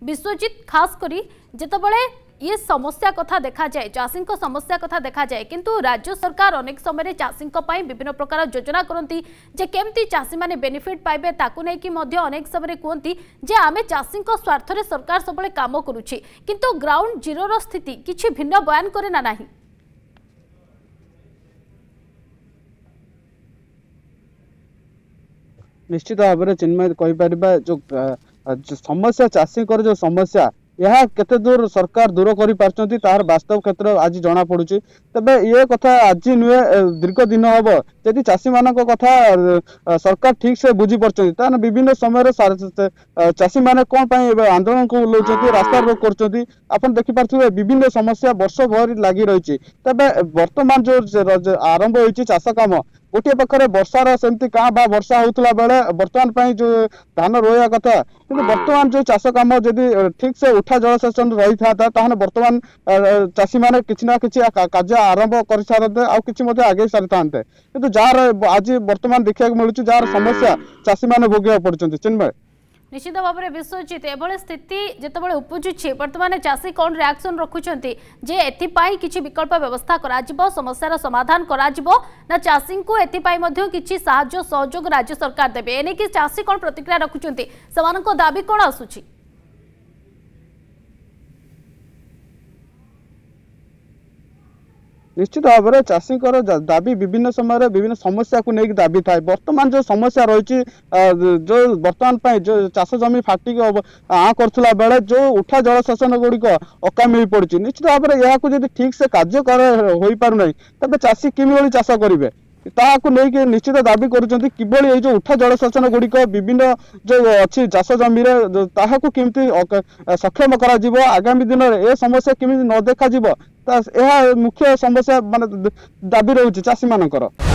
विश्वजित खास करी जेतबळे ये समस्या कथा देखा जाए चाषी समस्या कथा देखा जाए किंतु राज्य सरकार अनेक समय चाषी विभिन्न प्रकार योजना करती जे केमती चाषी माने बेनिफिट पाइबे ताकू नै कि मध्य अनेक समय कहती जे आमे चाषी स्वार्थ रे सरकार सबले काम करूछि किंतु ग्राउंड जीरो रो स्थिति किछि भिन्न बयान करे ना नाही। निश्चित भाव में चिन्मय कहीपर जो समस्या चाषी जो समस्या यह केते दूर सरकार दूर कर पार्चंती तार वास्तव क्षेत्र आज जना पड़ुची तबे ये कथा आज नुहे दीर्घ दिन हम यदि चाषी मान कथा सरकार ठीक से बुझी पार्चंती ताने विभिन्न समय चाषी माने कौन आंदोलन को उल्लाउछंती रास्ता रोक करछंती आपण देखि पारथुबे विभिन्न समस्या वर्ष भर लागि रहिछि तबे वर्तमान जो आरंभ होइछि चाष काम गोटे पाखे वर्षार सेमती क्या बा वर्षा होता बेले बर्तमान जो धान रोया कथा कि बर्तमान जो चाष कम जदि ठीक से उठा जलसेचन रही था बर्तमान चाषी मैंने किसी ना कि कार्य आरंभ कर सारे आगे आगे सारी था कि जार आज बर्तमान देखा मिलूँ जार समस्या चाषी मैंने भोग पड़ते चिन्मय निश्चित भाव में विश्वजित एभली स्थिति जितेबाला उपजुची बर्तमान चाषी कौन रिएक्शन रखुंट जे एथिपाई किछि विकल्प व्यवस्था करा समस्यार समाधान करा ना चाषी को एथिपाई मध्य किछि साहाय्य सहयोग राज्य सरकार देबे एने कि चाषी कौन प्रतिक्रिया रखुंट समानको दाबी कौन आसुची। निश्चित भाव में चाषी दाबी विभिन्न समय विभिन्न समस्या को लेकिन दाबी थाए बर्तमान जो समस्या रही जो बर्तमान जो चाष जमी फाटिक आ करुला बेले जो उठा जलसेचन गुड़िक अकामी पड़ी निश्चित भाव में यह ठीक से कार्य हो पारना तेज चाषी किभली चाष करेंगे ताकू लेकिन निश्चित दाबी करुँच किभली जो उठा जलसेचन गुड़िक विभिन्न जो अच्छी चाष जमी ताकू केमती सक्षम कर आगामी दिन में ए समस्या केमी न देखा यह मुख्य समस्या मान दाबी रही चाषी मानकर।